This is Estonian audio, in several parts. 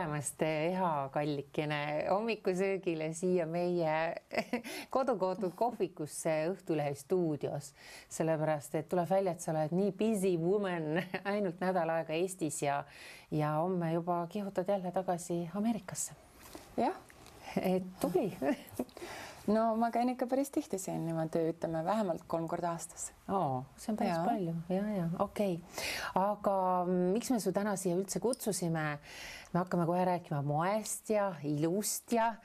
tulemast, Eha kallikene, hommikusöögile siia meie kodukohtud kohvikusse Õhtulehe stuudios, sellepärast et tuleb välja, et sa oled nii busy woman ainult nädal aega Eestis ja homme juba kihutad jälle tagasi Ameerikasse. Jah. Et tubli. No ma käin ikka päris tihti siin niimoodi, ütleme vähemalt 3 korda aastas. See on päris palju. Ja, okei. Aga miks me su täna siia üldse kutsusime? Me hakkame kohe rääkima moest ja ilust ja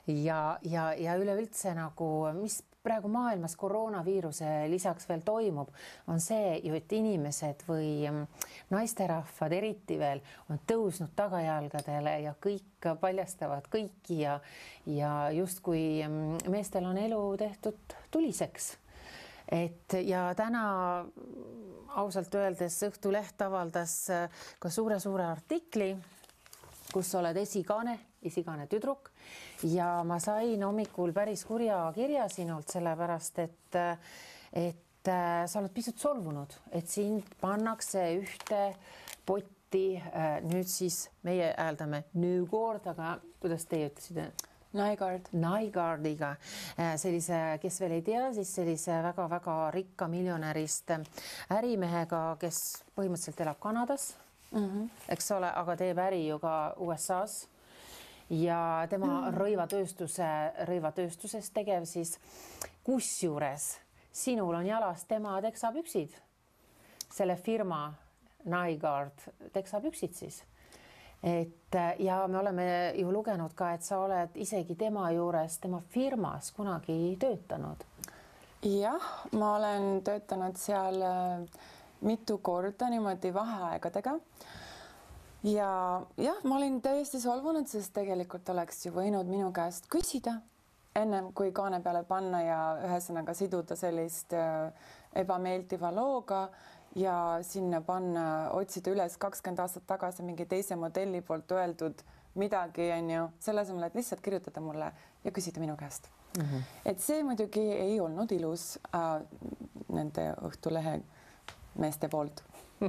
üleüldse nagu, mis praegu maailmas koroonaviiruse lisaks veel toimub, on see ju, et inimesed või naisterahvad eriti veel on tõusnud tagajalgadele ja kõik paljastavad kõiki ja justkui meestel on elu tehtud tuliseks. Ja täna ausalt öeldes Õhtuleht avaldas ka suure artikli, kus oled esikaane tüdruk ja ma sain hommikul päris kurja kirja sinult, sellepärast et sa oled pisut solvunud, et sind pannakse ühte potti, nüüd siis meie hääldame Newgard, aga kuidas teie ütlesite? Nygaardiga, sellise, kes veel ei tea, siis sellise väga rikka miljonärist ärimehega, kes põhimõtteliselt elab Kanadas, eks ole, aga teeb äri ju ka USA-s ja tema rõivatööstuses tegev siis, kusjuures sinul on jalas tema teksapüksid, selle firma Nygaard teksapüksid siis. Ja me oleme ju lugenud ka, et sa oled isegi tema juures, tema firmas kunagi töötanud. Jah, ma olen töötanud seal mitu korda niimoodi vaheaegadega. Ja ma olin täiesti solvunud, sest tegelikult oleks ju võinud minu käest küsida ennem kui kaane peale panna ja ühesõnaga siduda sellist ebameeldiva looga ja sinna panna, otsida üles 20 aastat tagasi mingi teise modelli poolt öeldud midagi, selle asemel, et lihtsalt kirjutada mulle ja küsida minu käest. Et see muidugi ei olnud ilus nende Õhtulehe meeste poolt.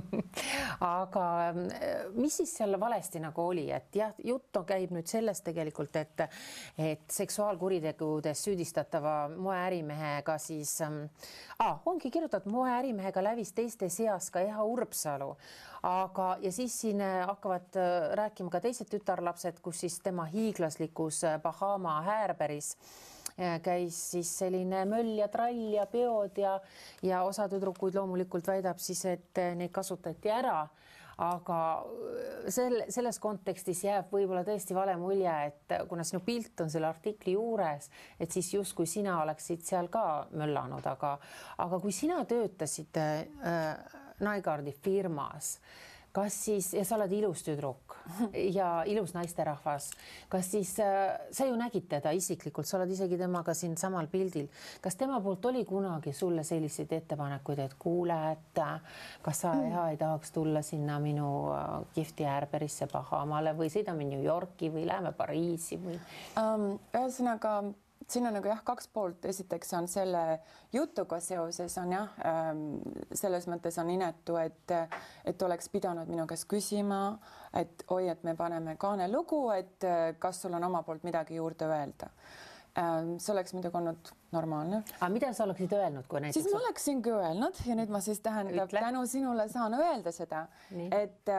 Aga mis siis seal valesti nagu oli, et jah, juttu käib nüüd sellest tegelikult, et seksuaalkuritegudes süüdistatava moeärimehega siis ongi kirjutatud moeärimehega lävis teiste seas ka Eha Urbsalu, ja siis siin hakkavad rääkima ka teised tütarlapsed, kus siis tema hiiglaslikus Bahama Häärberis käis siis selline möll ja trall ja peod ja osa tüdrukuid loomulikult väidab siis, et neid kasutati ära, aga selles kontekstis jääb võib-olla tõesti vale mulje, et kuna sinu pilt on selle artikli juures, et siis justkui sina oleksid seal ka möllanud, aga kui sina töötasid Nygaardi firmas, kas siis, ja sa oled ilus tüdruk ja ilus naisterahvas, kas siis sa ju nägid teda isiklikult, sa oled isegi temaga siin samal pildil. Kas tema poolt oli kunagi sulle selliseid ettepanekuid, et kuule, et kas sa ei tahaks tulla sinna minu kihvti Häärberisse Bahamale või sõidame New Yorki või läheme Pariisi või? Ühesõnaga, siin on nagu 2 poolt. Esiteks on selle jutuga seoses on selles mõttes on inetu, et oleks pidanud minu käest küsima, et oi, et me paneme kaane lugu, et kas sul on oma poolt midagi juurde öelda. See oleks muidugi olnud normaalne. Aga mida sa oleksid öelnud, kui näiteks? Siis ma oleksingi öelnud ja nüüd ma siis tänu sinule saan öelda seda, et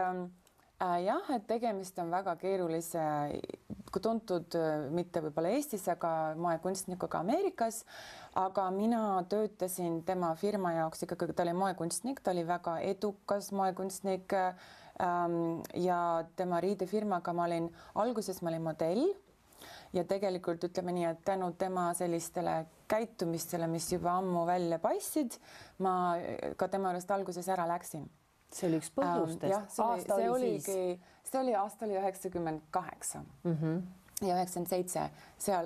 et tegemist on väga keerulise, tuntud mitte võib-olla Eestis, aga moekunstnikuga Ameerikas, aga mina töötasin tema firma jaoks ikkagi, ta oli moekunstnik, ta oli väga edukas moekunstnik ja tema riidefirmaga alguses ma olin modell ja tegelikult ütleme nii, et tänu tema sellistele käitumistele, mis juba ammu välja paistsid, ma ka tema juurest alguses ära läksin. See oli üks põhjustest. See oli aasta 98 ja 97 seal,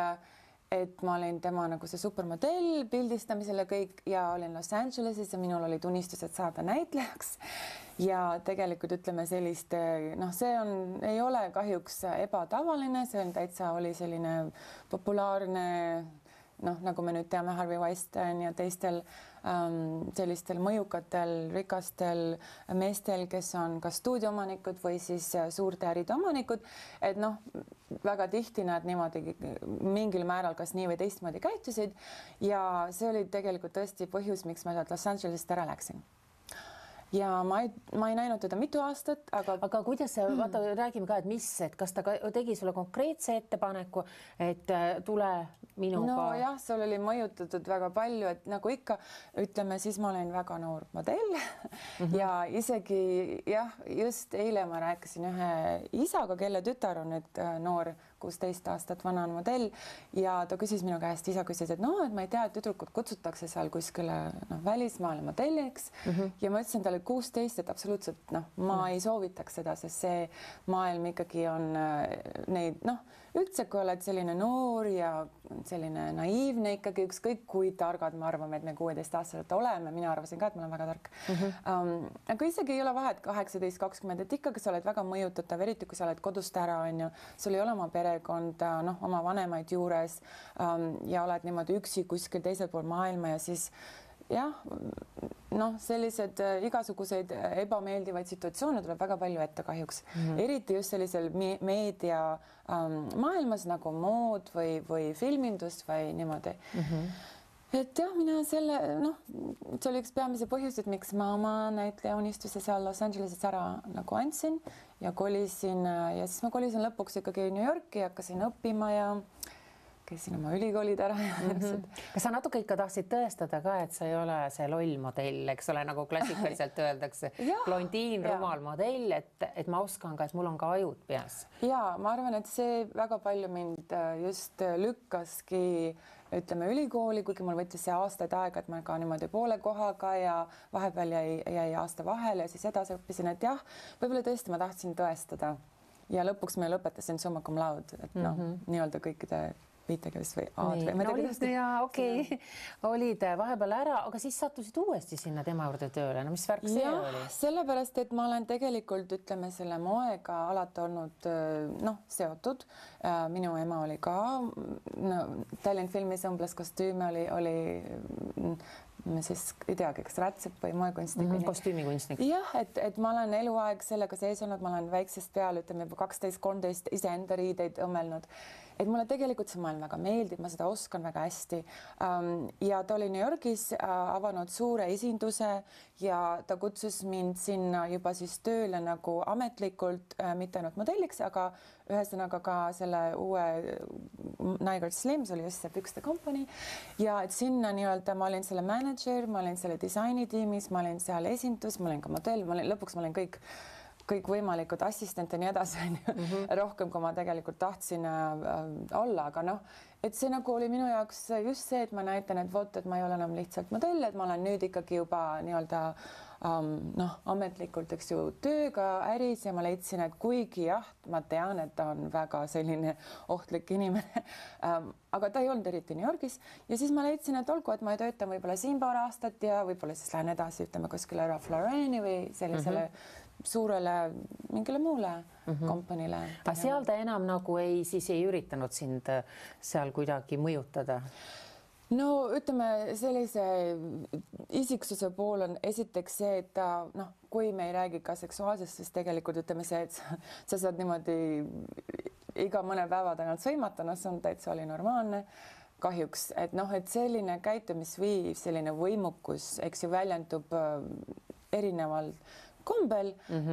et ma olin tema nagu see supermodell pildistamisele kõik ja olin Los Angeleses ja minul oli tunistused saada näitlejaks ja tegelikult ütleme sellist, see ei ole kahjuks ebatavaline, see on täitsa oli selline populaarne, nagu me nüüd teame Harvey Weinstein ja teistel sellistel mõjukatel, rikastel meestel, kes on kas stuudioomanikud või siis suurte äride omanikud, et noh, väga tihti nad niimoodi mingil määral kas nii või teistmoodi käitusid ja see oli tegelikult tõesti põhjus, miks ma sealt Los Angelesest ära läksin. Ja ma ei näinud teda mitu aastat, aga kuidas see, vaata, räägime ka, et mis, et kas ta tegi sulle konkreetse ettepaneku, et tule minuga? No jah, sul oli mõjutatud väga palju, et nagu ikka, ütleme, siis ma olen väga noor modell ja isegi jah, just eile ma rääkisin ühe isaga, kelle tütar on nüüd noor, 16 aastat vana on modell ja ta küsis minu käest, isa küsis, et noh, et ma ei tea, et tüdrukud kutsutakse seal kuskile välismaale modelliks ja ma ütlesin talle 16, et absoluutselt ma ei soovitaks seda, sest see maailm ikkagi on neid üldse, kui oled selline noor ja selline naiivne ikkagi, ükskõik kui targad me arvame, et me 16-aastaselt oleme, mina arvasin ka, et ma olen väga tark. Aga isegi ei ole vahet 18, 20, et ikkagi sa oled väga mõjutatav, eriti kui sa oled kodust ära, on ju, sul ei ole oma perekonda, oma vanemaid juures ja oled niimoodi üksi kuskil teisel pool maailma ja siis jah, sellised igasuguseid ebameeldivaid situatsioone tuleb väga palju ette kahjuks. Eriti just sellisel meedia maailmas nagu mood või filmindus või niimoodi. Et jah, mina see oli üks peamise põhjused, miks ma oma näitleja unistuse seal Los Angeleses ära nagu andsin ja kolisin ja siis ma kolisin lõpuks ikkagi New Yorki, hakkasin õppima ja käisin oma ülikoolid ära. Kas sa natuke ikka tahtsid tõestada ka, et sa ei ole see loll modell, eks ole, nagu klassikaliselt öeldakse, blondiin, rumal modell, et ma oskan ka, et mul on ka ajud peas. Ja ma arvan, et see väga palju mind just lükkaski, ütleme ülikooli, kuigi mul võttis see aastaid aega, et ma ka niimoodi poole kohaga ja vahepeal jäi aasta vahele ja siis edasi õppisin, et jah, võib-olla tõesti ma tahtsin tõestada ja lõpuks ma lõpetasin summa cum laude, et nii-öelda kõikide viitekevist või A-d või ma ei tea, ja okei, olid vahepeal ära, aga siis sattusid uuesti sinna tema juurde tööle. No mis värk see oli? Sellepärast, et ma olen tegelikult, ütleme, selle moega alati olnud seotud. Minu ema oli ka Tallinn filmis õmbles kostüüme, oli me siis ei teagi, kas rätsep või moekunstnik. Kostüümikunstnik. Jah, et ma olen eluaeg sellega sees olnud, ma olen väiksest peale, ütleme juba 12-13 iseenda riideid õmmelnud. Et mulle tegelikult see maailm väga meeldib, ma seda oskan väga hästi. Ja ta oli New Yorgis avanud suure esinduse ja ta kutsus mind sinna juba siis tööle nagu ametlikult, mitte ainult modelliks, aga ühesõnaga ka selle uue Nygaard Slims oli just see pükste kompanii ja et sinna nii-öelda ma olin selle manager, ma olin selle disainitiimis, ma olin seal esindus, ma olin ka modell, lõpuks ma olin kõik võimalikud assistent ja nii edasi, rohkem, kui ma tegelikult tahtsin olla, aga et see nagu oli minu jaoks just see, et ma näitan, et vot, et ma ei ole enam lihtsalt modell, et ma olen nüüd ikkagi juba nii-öelda ametlikult, eks ju, tööga äris ja ma leidsin, et kuigi jah, ma tean, et ta on väga selline ohtlik inimene, aga ta ei olnud eriti New Yorgis ja siis ma leidsin, et olgu, et ma töötan võib-olla siin paar aastat ja võib-olla siis lähen edasi, ütleme kuskile Ralph Lauren'i või sellisele suurele mingile muule kompanile. Aga seal ta enam nagu siis ei üritanud sind seal kuidagi mõjutada? No ütleme, sellise isiksuse pool on esiteks see, et ta, kui me ei räägi ka seksuaalsest, siis tegelikult ütleme see, et sa saad niimoodi iga mõne päeva tagant sõimata, see on täitsa oli normaalne. Kahjuks, et et selline käitumisviiv, selline võimukus, eks ju, väljendub erineval kombel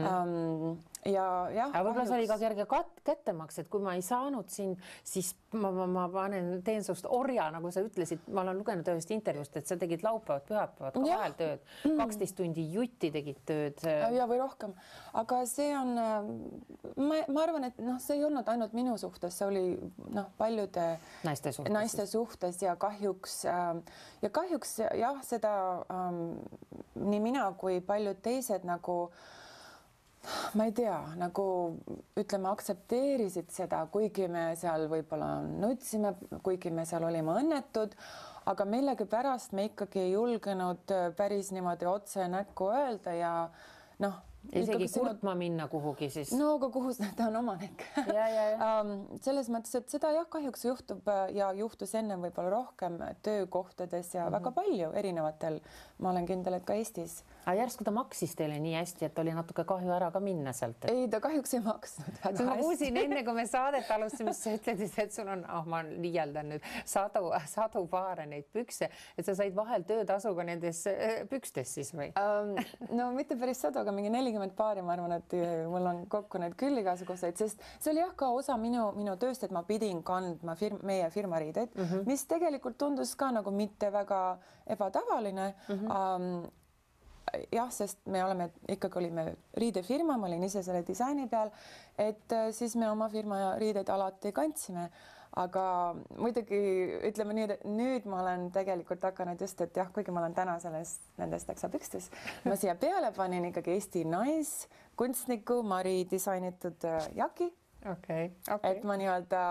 ja võib-olla see oli ka kerge kättemaks, et kui ma ei saanud sind, siis ma teen sinust orja, nagu sa ütlesid, ma olen lugenud ühest intervjuust, et sa tegid laupäevad, pühapäevad ka vahel tööd, 12 tundi jutti tegid tööd. Ja või rohkem, aga see on, ma arvan, et see ei olnud ainult minu suhtes, see oli paljude naiste suhtes ja kahjuks jah, seda nii mina kui paljud teised nagu ma ei tea, nagu ütleme, aktsepteerisid seda, kuigi me seal võib-olla nutsime, kuigi me seal olime õnnetud, aga millegipärast me ikkagi ei julgenud päris niimoodi otse näkku öelda ja isegi kurtma minna kuhugi siis. No aga kuhu ta on omanik. Selles mõttes, et seda jah, kahjuks juhtub ja juhtus enne võib-olla rohkem töökohtades ja väga palju erinevatel. Ma olen kindel, et ka Eestis. Aga järsku ta maksis teile nii hästi, et oli natuke kahju ära ka minna sealt? Ei, ta kahjuks ei maksnud. Ma kuulsin enne, kui me saadet alustasime, sa ütlesid, et sul on, ma liialdan nüüd, sadu paare neid pükse, et sa said vahel töötasuga nendes pükstes siis või? No mitte päris sadu, aga mingi 40 paari, ma arvan, et mul on kokku need küll igasuguseid, sest see oli jah ka osa minu tööst, et ma pidin kandma meie firma riideid, mis tegelikult tundus ka nagu mitte väga ebatavaline. Jah, sest me olime riidefirma, ma olin ise selle disaini peal, et siis me oma firma riideid alati kandsime. Aga muidugi ütleme nii, et nüüd ma olen tegelikult hakanud just, et jah, kuigi ma olen täna nendes teksapükstes, ma siia peale panin ikkagi Eesti naiskunstniku Mari disainitud jaki. Et ma nii-öelda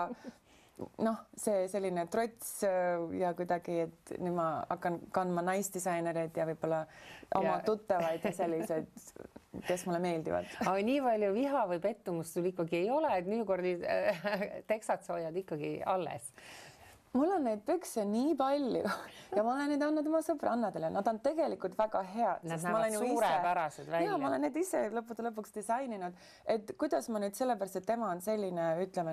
see selline trots ja kuidagi, et nüüd ma hakkan kandma naisdisainereid ja võib-olla oma tuttavaid ja sellised, kes mulle meeldivad. Aga nii palju viha või pettumust sul ikkagi ei ole, et nüükord teksad sa hoiad ikkagi alles. Mul on neid pükse nii palju ja ma olen neid andnud oma sõbrannadele. Nad on tegelikult väga head. Nad näevad suurepärased välja. Ja ma olen neid ise lõpuks disaininud, et kuidas ma nüüd sellepärast, et tema on selline, ütleme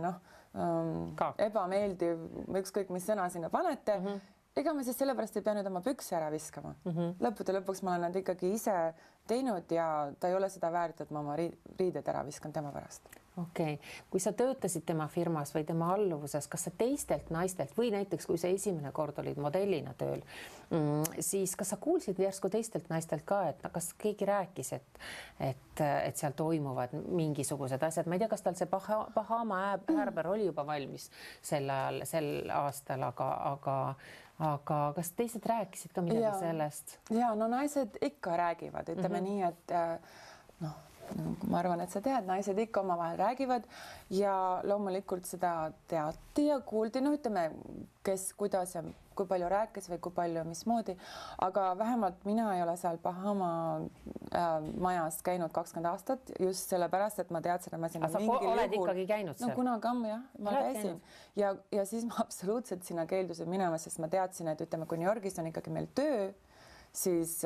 ebameeldiv, ükskõik mis sõna sinna panete. Ega ma siis sellepärast ei pea nüüd oma pükse ära viskama. Lõpuks ma olen nad ikkagi ise teinud ja ta ei ole seda väärt, et ma oma riided ära viskan tema pärast. Okei. Kui sa töötasid tema firmas või tema alluvuses, kas sa teistelt naistelt või näiteks, kui sa esimene kord olid modellina tööl, siis kas sa kuulsid järsku teistelt naistelt ka, et kas keegi rääkis, et seal toimuvad mingisugused asjad? Ma ei tea, kas tal see Bahama äärber oli juba valmis sel aastal, aga kas teised rääkisid ka midagi sellest? Ja, no naised ikka räägivad, ütleme nii, et ma arvan, et sa tead, naised ikka omavahel räägivad ja loomulikult seda teati ja kuuldi, ütleme, kes, kuidas ja kui palju rääkis või kui palju, mismoodi, aga vähemalt mina ei ole seal Bahama majas käinud 20 aastat just sellepärast, et ma teadsin, et ma sinna mingil juhul... Oled ikkagi käinud seal? No kunagi ammu jah, ma käisin ja siis ma absoluutselt sinna keeldusin minema, sest ma teadsin, et ütleme, kui New Yorgis on ikkagi meil töö, siis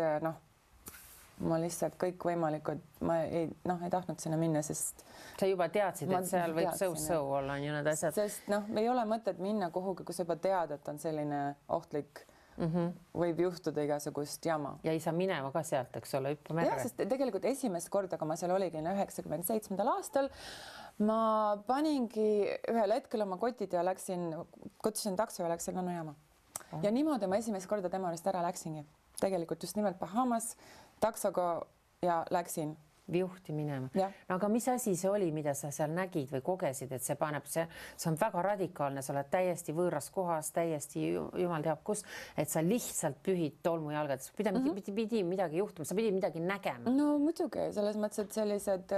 ma lihtsalt kõik võimalikud, ma ei tahtnud sinna minna, sest... Sa juba teadsid, et seal võib sõu olla ju need asjad. Sest ei ole mõtet minna kuhugi, kus juba tead, et on selline ohtlik, võib juhtuda igasugust jama. Ja ei saa minema ka sealt, eks ole, hüppa merre. Ja, sest tegelikult esimest korda, kui ma seal oligi 97. aastal, ma paningi ühel hetkel oma kotid ja kutsusin takso ja läksin lennujaama. Ja niimoodi ma esimest korda tema juurest ära läksingi. Tegelikult just nimelt Bahamas taksoga ja läksin. Viuhti minema. No, aga mis asi see oli, mida sa seal nägid või kogesid, et see on väga radikaalne, sa oled täiesti võõras kohas, täiesti jumal teab kus, et sa lihtsalt pühid tolmujalgades. Pidi midagi juhtuma, sa pidi midagi nägema. No muidugi, selles mõttes, et sellised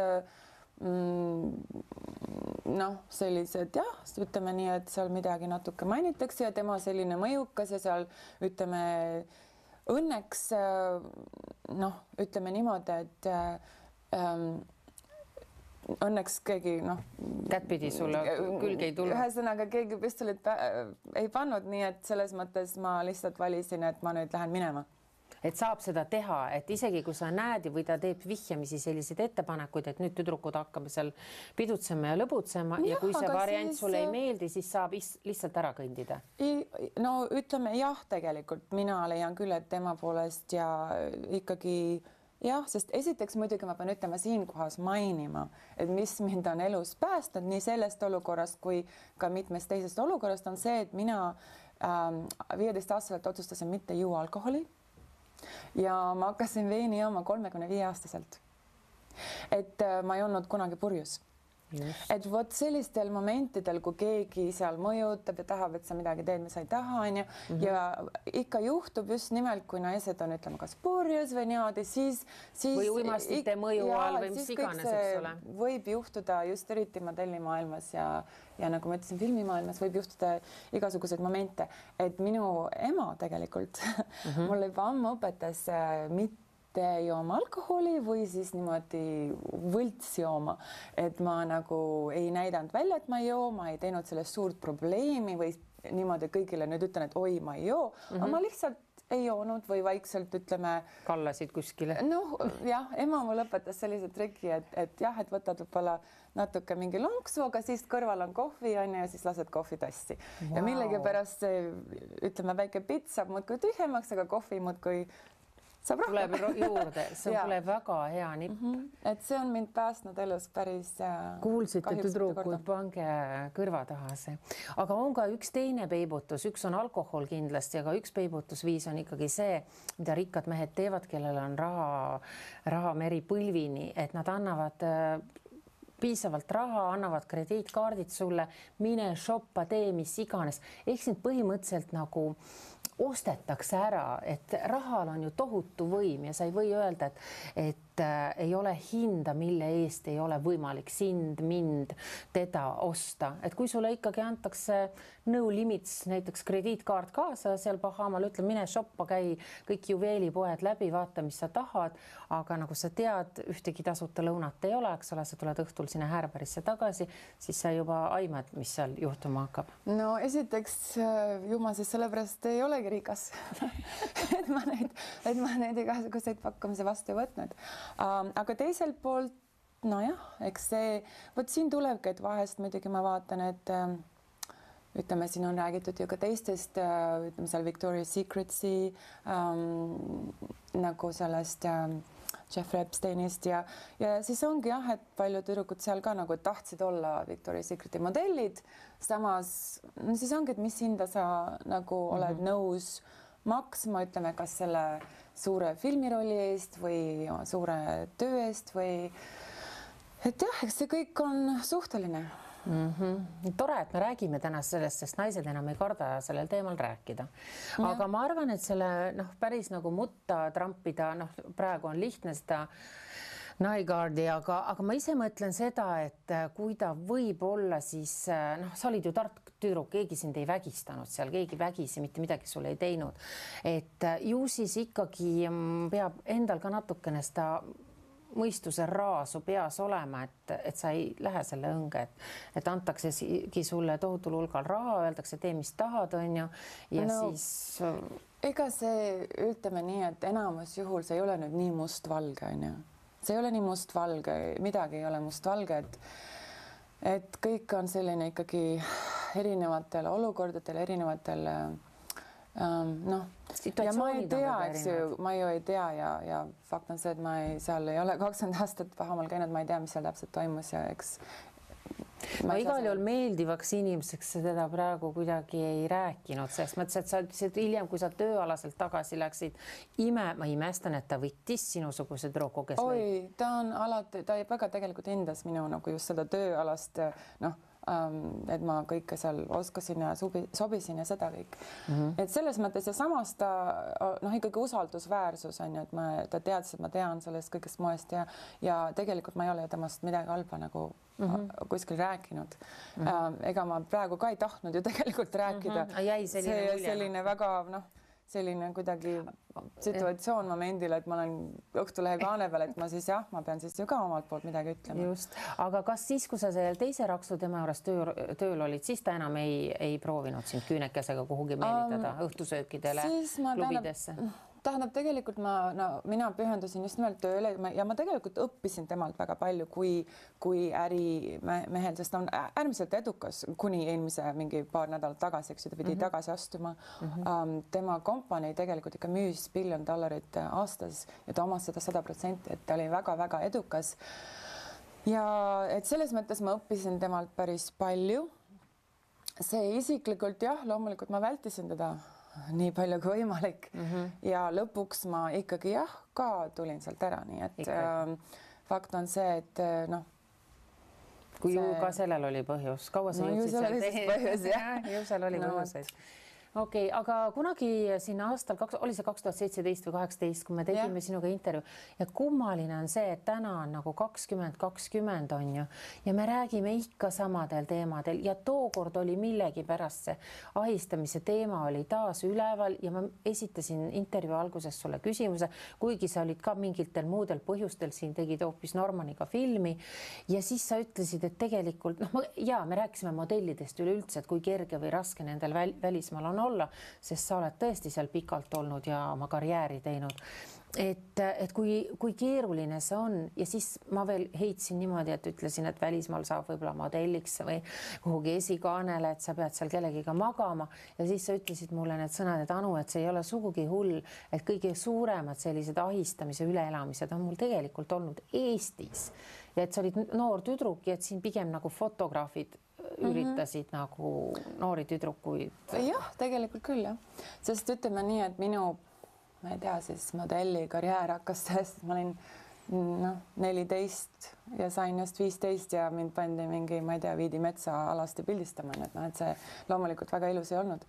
sellised jah, ütleme nii, et seal midagi natuke mainitakse ja tema selline mõjukas ja seal ütleme õnneks ütleme niimoodi, et õnneks keegi kättpidi sulle külge ei tulnud. Ühesõnaga keegi pistolit ei pannud, nii et selles mõttes ma lihtsalt valisin, et ma nüüd lähen minema. Et saab seda teha, et isegi kui sa näed või ta teeb vihjamisi selliseid ettepanekuid, et nüüd tüdrukud hakkame seal pidutsema ja lõbutsema ja kui see variant sulle ei meeldi, siis saab lihtsalt ära kõndida. No ütleme jah, tegelikult mina leian küll, et tema poolest ja ikkagi jah, sest esiteks muidugi ma pean ütlema siinkohas mainima, et mis mind on elus päästnud nii sellest olukorrast kui ka mitmest teisest olukorrast on see, et mina 15-aastaselt otsustasin mitte juua alkoholi. Ja ma hakkasin veini jooma 35-aastaselt. Et ma ei olnud kunagi purjus. Just. Et vot sellistel momentidel, kui keegi seal mõjutab ja tahab, et sa midagi teed, mis sa ei taha, ja ikka juhtub just nimelt, kui naised on, ütleme, kas purjus või niimoodi, siis või uimastite mõju all või mis iganes, eks ole. Võib juhtuda just eriti modellimaailmas ja nagu ma ütlesin, filmimaailmas võib juhtuda igasuguseid momente, et minu ema tegelikult mulle juba ammu õpetas jooma alkoholi või siis niimoodi võlts jooma, et ma nagu ei näidanud välja, et ma ei joo, ma ei teinud sellest suurt probleemi või niimoodi kõigile nüüd ütlen, et oi, ma ei joo, aga ma lihtsalt ei joonud või vaikselt ütleme. Kallasid kuskile. Noh, jah, ema mul õpetas sellise triki, et jah, et võtad võib-olla natuke mingi lonksu, aga siis kõrval on kohvi ja siis lased kohvitassi. Wow. Ja millegipärast see, ütleme, väike pits saab muudkui tühjemaks, aga kohvi muudkui saab tuleb juurde, see tuleb väga hea nipp. Et see on mind päästnud elus päris. Kuulsite tüdrukud, pange kõrva taha see. Aga on ka üks teine peibutus, üks on alkohol kindlasti, aga üks peibutusviis on ikkagi see, mida rikkad mehed teevad, kellel on raha meri põlvini, et nad annavad piisavalt raha, annavad krediitkaardid sulle, mine shoppa, tee mis iganes. Ehk sind põhimõtteliselt nagu ostetakse ära, et rahal on ju tohutu võim ja sa ei või öelda, et ei ole hinda, mille eest ei ole võimalik sind, mind, teda osta. Et kui sulle ikkagi antakse no limits, näiteks krediitkaart kaasa seal Bahamal, ütle mine shoppa, käi kõik juveelipoed läbi, vaata, mis sa tahad. Aga nagu sa tead, ühtegi tasuta lõunat ei ole, eks ole, sa tuled õhtul sinna Härberisse tagasi, siis sa juba aimad, mis seal juhtuma hakkab. No esiteks ju ma siis sellepärast ei olegi rikas, et ma neid igasuguseid pakkumisi vastu ei võtnud. Aga teiselt poolt, nojah, eks see, võt siin tulebki, et vahest muidugi ma vaatan, et ütleme, siin on räägitud ju ka teistest, ütleme seal Victoria's Secretsi nagu sellest Jeffrey Epsteinist ja siis ongi jah, et paljud tüdrukud seal ka nagu tahtsid olla Victoria's Secreti modellid, samas siis ongi, et mis hinda sa nagu oled nõus maksma, ütleme, kas selle suure filmirolli eest või suure töö eest või et jah, eks see kõik on suhteline. Tore, et me räägime täna sellest, sest naised enam ei karda sellel teemal rääkida. Aga ma arvan, et selle päris nagu mutta trampida, praegu on lihtne seda Nygaardi, aga ma ise mõtlen seda, et kui ta võib olla, siis sa olid ju tark tüdruk, keegi sind ei vägistanud seal, keegi vägisi mitte midagi sulle ei teinud. Et ju siis ikkagi peab endal ka natukene seda mõistuse raasu peas olema, et sa ei lähe selle õnge, et antaksegi sulle tohutul hulgal raha, öeldakse, tee mis tahad, on ju, ja siis... Ega see, ütleme nii, et enamus juhul see ei ole nüüd nii mustvalge, on ju. See ei ole nii mustvalge, midagi ei ole mustvalge, et kõik on selline ikkagi erinevatel olukordadel, erinevatel ja ma ei tea, eks ju, ma ju ei tea ja fakt on see, et ma seal ei ole 20 aastat Bahamal käinud, ma ei tea, mis seal täpselt toimus ja eks ma igal juhul meeldivaks inimeseks seda praegu kuidagi ei rääkinud, sest mõtlesin, et sa ütlesid hiljem, kui sa tööalaselt tagasi läksid, ma imestan, et ta võttis sinusuguse tüdruku, kes ta on alati, ta väga tegelikult hindas minu nagu just seda tööalast, et ma kõike seal oskasin ja sobisin ja seda kõik. Et selles mõttes ja samas ta ikkagi usaldusväärsus on ju, et ta teadis, et ma tean sellest kõigest moest ja tegelikult ma ei ole temast midagi halba nagu kuskil rääkinud. Ega ma praegu ka ei tahtnud ju tegelikult rääkida. Selline väga selline kuidagi situatsioon momendil, et ma olen Õhtulehe kaane peal, et ma siis ma pean siis ju ka omalt poolt midagi ütlema. Just, aga kas siis, kui sa seal teise raksu tema juures tööl olid, siis ta enam ei proovinud sind küünekesega kuhugi meelitada õhtusöökidele, klubidesse? Tähendab, tegelikult mina pühendusin just nimelt tööle ja ma tegelikult õppisin temalt väga palju kui ärimehel, sest ta on äärmiselt edukas kuni eelmise mingi paar nädalat tagasi, eks ju, ta pidi tagasi astuma. Tema kompanii tegelikult ikka müüs $1 billion aastas ja ta omas seda 100%, et ta oli väga-väga edukas. Ja et selles mõttes ma õppisin temalt päris palju. See isiklikult loomulikult ma vältisin teda nii palju kui võimalik ja lõpuks ma ikkagi ka tulin sealt ära, nii et fakt on see, et kui ju ka sellel oli põhjus, kaua sa jõudsid seal teha? Põhjus, ju seal oli põhjuseid. okei, aga kunagi sinna aastal oli see 2017 või 18, kui me tegime sinuga intervjuu ja kummaline on see, et täna on nagu 2020 on ju ja me räägime ikka samadel teemadel ja tookord oli millegipärast see ahistamise teema oli taas üleval ja ma esitasin intervjuu alguses sulle küsimuse, kuigi sa olid ka mingitel muudel põhjustel siin tegid hoopis Normaniga filmi ja siis sa ütlesid, et tegelikult me rääkisime modellidest üleüldse, et kui kerge või raske nendel välismaal on olla, sest sa oled tõesti seal pikalt olnud ja oma karjääri teinud. Et kui keeruline see on ja siis ma veel heitsin niimoodi, et ütlesin, et välismaal saab võib-olla modelliks või kuhugi esikaanele, et sa pead seal kellegiga magama ja siis sa ütlesid mulle need sõnad, et Anu, et see ei ole sugugi hull, et kõige suuremad sellised ahistamise üleelamised on mul tegelikult olnud Eestis ja et sa olid noor tüdruk ja et siin pigem nagu fotograafid üritasid nagu noori tüdrukuid. Jah, tegelikult küll jah, sest ütleme nii, et minu, ma ei tea, siis modelli karjäär hakkas sellest, ma olin 14 ja sain just 15 ja mind pandi mingi, ma ei tea, viidi metsa alasti pildistama, et see loomulikult väga ilus ei olnud.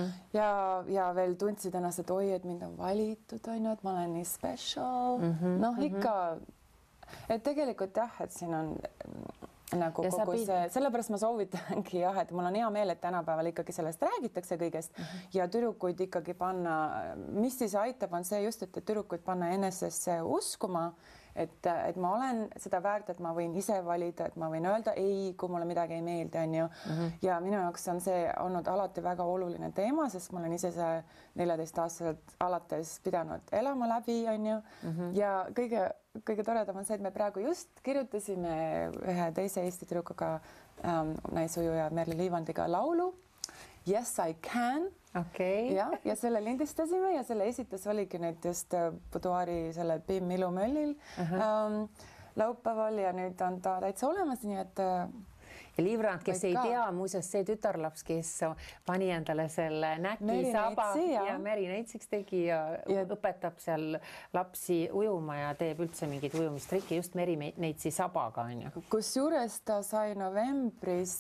Ja veel tundsid ennast, et oi, et mind on valitud, on ju, et ma olen nii special. Ikka, et tegelikult jah, et siin on nagu kogu see, sellepärast ma soovitangi jah, et mul on hea meel, et tänapäeval ikkagi sellest räägitakse kõigest ja tüdrukuid ikkagi panna, mis siis aitab, on see just, et tüdrukuid panna enesesse uskuma, et ma olen seda väärt, et ma võin ise valida, et ma võin öelda ei, kui mulle midagi ei meeldi, on ju. Ja minu jaoks on see olnud alati väga oluline teema, sest ma olen ise see 14-aastaselt alates pidanud elama läbi, on ju. Ja kõige toredam on see, et me praegu just kirjutasime ühe teise Eesti tüdrukuga, naisujuja Merli Liivandiga laulu Yes, I can. Okay. Ja selle lindistasime ja selle esitus oligi nüüd just Buduari selle BIM Ilumöllil laupäeval ja nüüd on ta täitsa olemas, nii et ja Liivrand, kes ei tea, muuseas see tütarlaps, kes pani endale selle näkisaba ja Meri Neitsik tegi ja õpetab seal lapsi ujuma ja teeb üldse mingid ujumistrikki just Meri Neitsi sabaga. Kusjuures ta sai novembris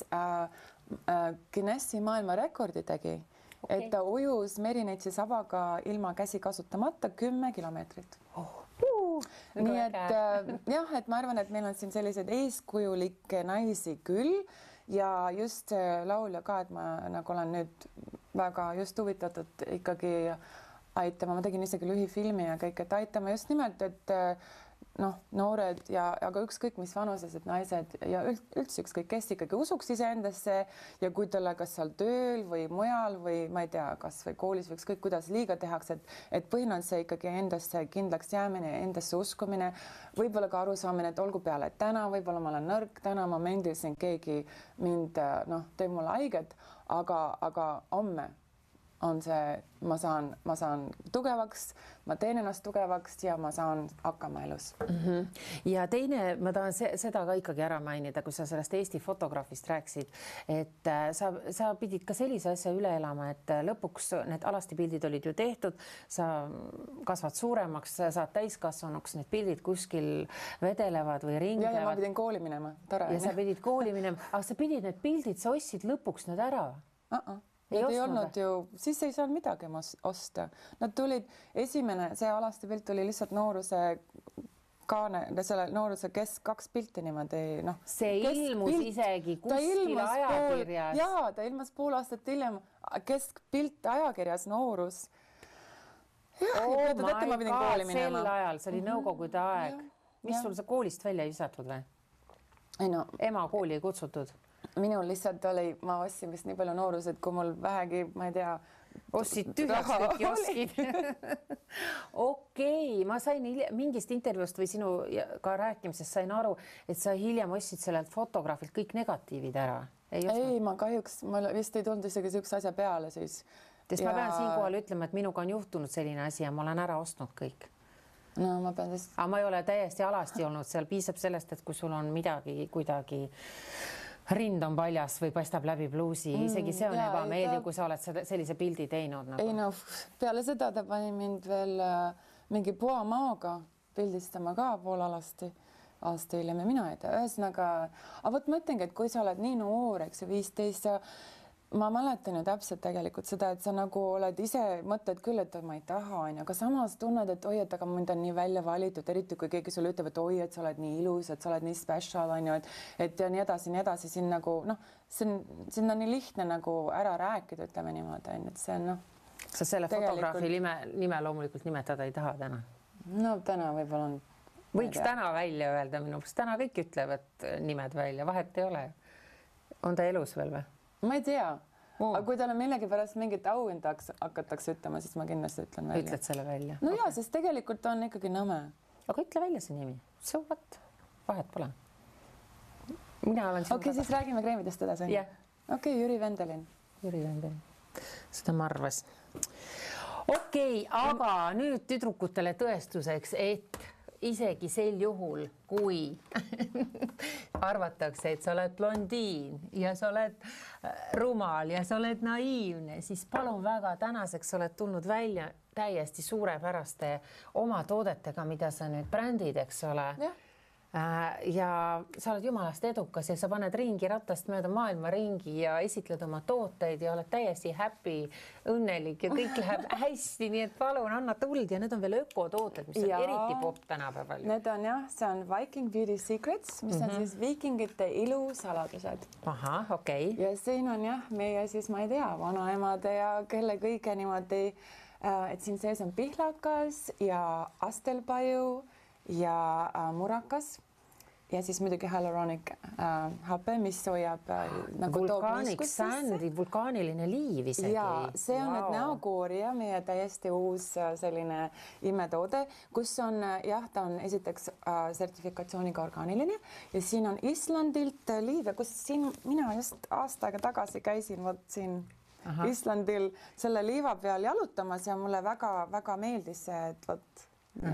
Guinessi maailmarekordi tegi, et ta ujus Meri Neitsi sabaga ilma käsi kasutamata 10 kilomeetrit. Nii et jah, et ma arvan, et meil on siin selliseid eeskujulikke naisi küll ja just laulja ka, et ma nagu olen nüüd väga just huvitatud ikkagi aitama, ma tegin isegi lühifilmi ja kõik, et aitama just nimelt, et noored ja aga ükskõik mis vanuses, et naised ja üldse ükskõik kes ikkagi usuks iseendasse ja kui talle kas seal tööl või mujal või ma ei tea, kas või koolis või ükskõik kuidas liiga tehakse, et põhiline on see ikkagi endasse kindlaks jäämine, endasse uskumine, võib-olla ka arusaamine, et olgu peale, et täna võib-olla ma olen nõrk, täna momendil siin keegi mind teeb mulle haiget, aga homme on see, ma saan tugevaks, ma teen ennast tugevaks ja ma saan hakkama elus. Ja teine, ma tahan seda ka ikkagi ära mainida, kui sa sellest Eesti fotograafist rääkisid, et sa pidid ka sellise asja üle elama, et lõpuks need alastipildid olid ju tehtud, sa kasvad suuremaks, saad täiskasvanuks, need pildid kuskil vedelevad või ringlevad. Ja ma pidin kooli minema, tore. Ja sa pidid kooli minema, aga sa pidid need pildid, sa ostsid lõpuks need ära? Ei olnud ju, siis ei saanud midagi osta. Nad tulid, esimene, see alastipilt tuli lihtsalt nooruse kaane, selle nooruse kaks pilti niimoodi, See ilmus isegi kuskil ajakirjas. Jaa, ta ilmus pool aastat hiljem keskpilt ajakirjas noorus. Ma sel ajal, see oli nõukogude aeg. Mis sul sa koolist välja ei visatud või? Ema kooli ei kutsutud? Minul lihtsalt oli, ma ostsin vist nii palju noorused, kui mul vähegi, ma ei tea, ostsid tühjaks kõik kioskid. Okei, ma sain mingist intervjuust või sinu ka rääkimisest sain aru, et sa hiljem ostsid sellelt fotograafilt kõik negatiivid ära. Ei, ma kahjuks, ma vist ei tulnud isegi üks asja peale siis. Sest ma pean siinkohal ütlema, et minuga on juhtunud selline asi ja ma olen ära ostnud kõik. No ma pean siis... Aga ma ei ole täiesti alasti olnud, seal piisab sellest, et kui sul on midagi kuidagi rind on paljas või paistab läbi bluusi, isegi see on ebameeldiv, kui sa oled sellise pildi teinud. Ei peale seda ta pani mind veel mingi poamaaga pildistama ka poolalasti aasta hiljem ja mina ei tea, ühesõnaga, aga võt ma ütlengi, et kui sa oled nii noor, eks ju 15, ma mäletan ju täpselt tegelikult seda, et sa nagu oled ise, mõtled küll, et ma ei taha, onju, aga samas tunned, et oi, et aga mind on nii välja valitud, eriti kui keegi sulle ütleb, et oi, et sa oled nii ilus, et sa oled nii special, onju, et ja nii edasi, siin nagu noh, siin on nii lihtne nagu ära rääkida, ütleme niimoodi, onju, et see on noh. Sa selle fotograafi nime loomulikult nimetada ei taha täna? No täna võib-olla on. Võiks täna välja öelda minu, sest täna kõik ütlevad nimed välja, vahet ei ole. On ta elus veel või? Ma ei tea, aga kui talle millegipärast mingit auhinda hakatakse ütlema, siis ma kindlasti ütlen välja. Ütled selle välja? No jaa, sest tegelikult on ikkagi nõme. Aga ütle välja see nimi. So what? Vahet pole. Mina olen siin... Okei, siis räägime kreemidest edasi. Yeah. Okei, Jüri Vendelin. Jüri Vendelin. Seda ma arvasin. Okei, aga nüüd tüdrukutele tõestuseks, et isegi sel juhul, kui arvatakse, et sa oled blondiin ja sa oled rumal ja sa oled naiivne, siis palun väga, tänaseks oled tulnud välja täiesti suurepäraste oma toodetega, mida sa nüüd brändid, eks ole. Ja sa oled jumalast edukas ja sa paned ringi ratast mööda maailma ringi ja esitled oma tooteid ja oled täiesti happy, õnnelik ja kõik läheb hästi, nii et palun anna tuld ja need on veel ökotooted, mis on eriti popp tänapäeval. Need on jah, see on Viking Beauty Secrets, mis on siis viikingite ilusaladused. Aha, okei. Ja siin on jah, meie siis, ma ei tea, vanaemade ja kelle kõige niimoodi, et siin sees on pihlakas ja astelpaju ja murakas ja siis muidugi hyaluronic hape, mis hoiab nagu vulkaaniks sändi, vulkaaniline liiv isegi. Ja see on nüüd näokoorija, meie täiesti uus selline imetoode, kus on jah, ta on esiteks sertifikatsiooniga orgaaniline ja siin on Islandilt liiv ja kus siin mina just aasta aega tagasi käisin vot siin Islandil selle liiva peal jalutamas ja mulle väga meeldis see, et vot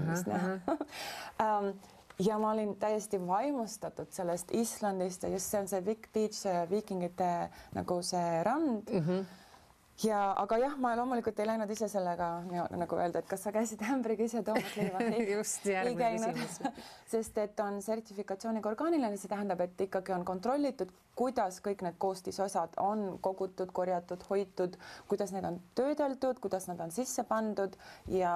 ja ma olin täiesti vaimustatud sellest Islandist ja just see on see Big Beach viikingite nagu see rand. Ja aga jah, ma loomulikult ei läinud ise sellega nagu öelda, et kas sa käisid ämbriga ise toomas liiva? Just järgmine küsimus. Sest et on sertifikatsiooniga orgaaniline, see tähendab, et ikkagi on kontrollitud, kuidas kõik need koostisosad on kogutud, korjatud, hoitud, kuidas need on töödeldud, kuidas nad on sisse pandud ja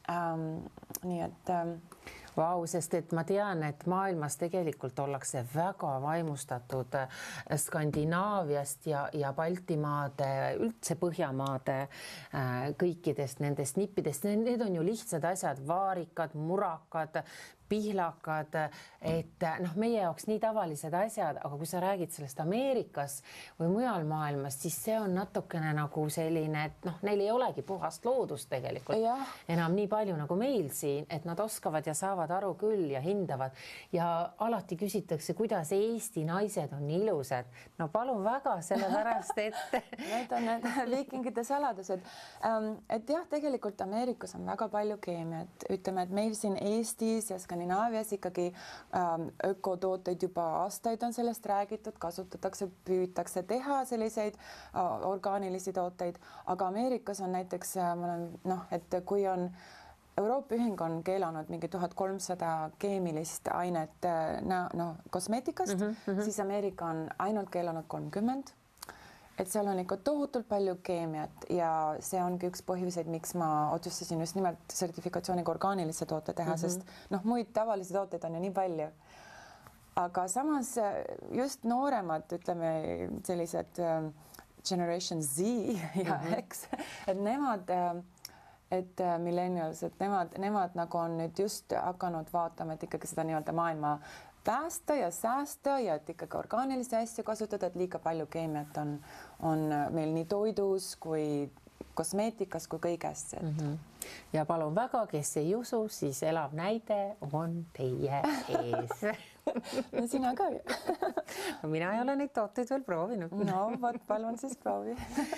nii et... Vau, sest et ma tean, et maailmas tegelikult ollakse väga vaimustatud Skandinaaviast ja Baltimaade, üldse Põhjamaade kõikidest nendest nippidest. Need on ju lihtsad asjad, vaarikad, murakad, pihlakad, et noh, meie jaoks nii tavalised asjad, aga kui sa räägid sellest Ameerikas või mujal maailmas, siis see on natukene nagu selline, et noh, neil ei olegi puhast loodust tegelikult enam nii palju nagu meil siin, et nad oskavad ja saavad aru küll ja hindavad ja alati küsitakse, kuidas Eesti naised on ilusad. No palun väga, sellepärast, et need on need viikingite saladused. Et jah, tegelikult Ameerikas on väga palju keemiat. Ütleme, et meil siin Eestis ja Skandinaavias ikkagi ökotooteid juba aastaid on sellest räägitud, kasutatakse, püütakse teha selliseid orgaanilisi tooteid, aga Ameerikas on näiteks, et kui on Euroopa ühing on keelanud mingi 1300 keemilist ainet kosmeetikast, siis Ameerika on ainult keelanud 30. Et seal on ikka tohutult palju keemiat ja see ongi üks põhjuseid, miks ma otsustasin just nimelt sertifikatsiooniga orgaanilise toote teha, sest muid tavalisi tooteid on ju nii palju. Aga samas just nooremad, ütleme sellised Generation Z ja X, et nemad, millennials, et nemad nagu on nüüd just hakanud vaatama, et ikkagi seda nii-öelda maailma päästa ja säästa ja et ikkagi orgaanilisi asju kasutada, et liiga palju keemiat on meil nii toidus kui kosmeetikas kui kõigest. Ja palun väga, kes ei usu, siis elav näide on teie ees. No sina ka ju. Mina ei ole neid tooteid veel proovinud. No, võt, palun siis proovi.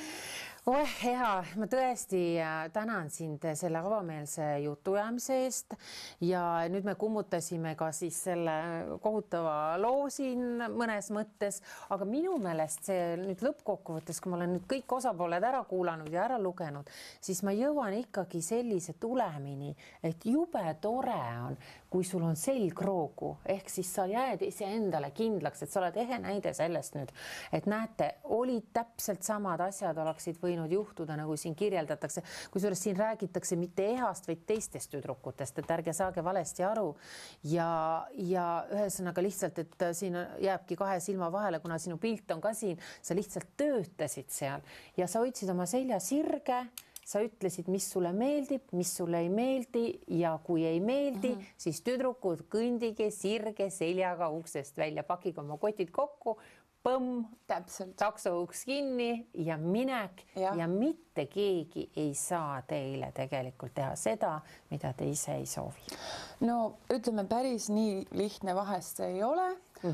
Hea, ma tõesti tänan sind selle avameelse jutuajamise eest ja nüüd me kummutasime ka siis selle kohutava loo siin mõnes mõttes, aga minu meelest see nüüd lõppkokkuvõttes, kui ma olen nüüd kõik osapooled ära kuulanud ja ära lugenud, siis ma jõuan ikkagi sellise tulemini, et jube tore on, kui sul on selgroogu, ehk siis sa jääd iseendale kindlaks, et sa oled ehe näide sellest nüüd, et näete, olid täpselt samad asjad oleksid võinud juhtuda, nagu siin kirjeldatakse. Kusjuures siin räägitakse mitte ehast, vaid teistest tüdrukutest, et ärge saage valesti aru. Ja ühesõnaga lihtsalt, et siin jääbki kahe silma vahele, kuna sinu pilt on ka siin, sa lihtsalt töötasid seal ja sa hoidsid oma selja sirge. Sa ütlesid, mis sulle meeldib, mis sulle ei meeldi ja kui ei meeldi, siis tüdrukud kõndige sirge seljaga uksest välja, pakige oma kotid kokku, põmm, takso uks kinni ja minek ja mitte keegi ei saa teile tegelikult teha seda, mida te ise ei soovi. No ütleme, päris nii lihtne vahest see ei ole.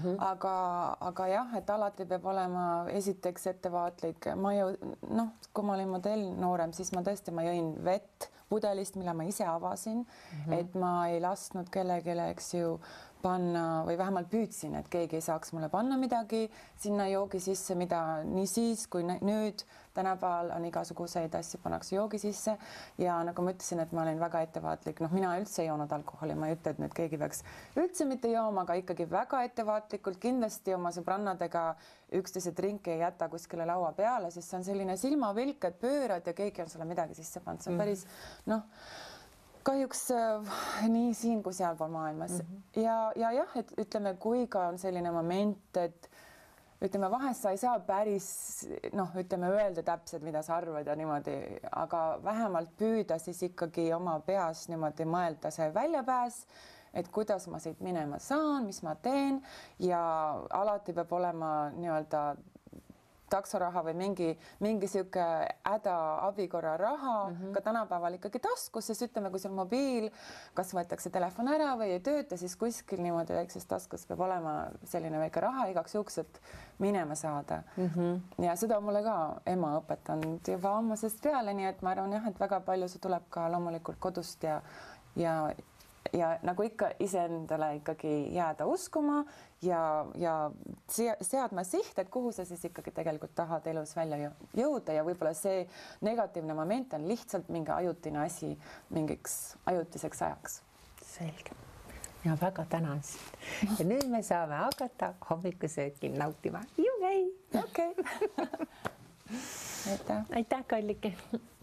Aga jah, et alati peab olema esiteks ettevaatlik. Kui ma olin modell noorem, siis ma jõin vett pudelist, mille ma ise avasin, et ma ei lasknud kellelegi, eks ju, panna või vähemalt püüdsin, et keegi ei saaks mulle panna midagi sinna joogi sisse, mida nii siis kui nüüd tänapäeval on igasuguseid asju pannakse joogi sisse ja nagu ma ütlesin, et ma olin väga ettevaatlik. Mina üldse ei joonud alkoholi, ma ei ütle, et nüüd keegi peaks üldse mitte jooma, aga ikkagi väga ettevaatlikult, kindlasti oma sõbrannadega üksteise drinki ei jäta kuskile laua peale, sest see on selline silmapilk, et pöörad ja keegi on sulle midagi sisse pannud. See on päris, kahjuks nii siin kui sealpool maailmas. Ja jah, et ütleme, kui ka on selline moment, et ütleme, vahest sa ei saa päris, öelda täpselt, mida sa arvad ja niimoodi, aga vähemalt püüda siis ikkagi oma peas niimoodi mõelda see väljapääs, et kuidas ma siit minema saan, mis ma teen ja alati peab olema nii-öelda taksoraha või mingi sihuke häda abikorra raha ka tänapäeval ikkagi taskus, sest ütleme, kui sul mobiil, kas võetakse telefon ära või ei tööta, siis kuskil niimoodi väikses taskus peab olema selline väike raha igaks juhuks, et minema saada. Ja seda on mulle ka ema õpetanud juba ammusest peale, nii et ma arvan jah, et väga palju see tuleb ka loomulikult kodust ja nagu ikka iseendale ikkagi jääda uskuma ja seadma siht, et kuhu sa siis ikkagi tegelikult tahad elus välja jõuda ja võib-olla see negatiivne moment on lihtsalt mingi ajutine asi mingiks ajutiseks ajaks. Selge. Ja väga tänan sind. Ja nüüd me saame hakata hommikusööki nautima. Okei. Aitäh. Aitäh, Kallike.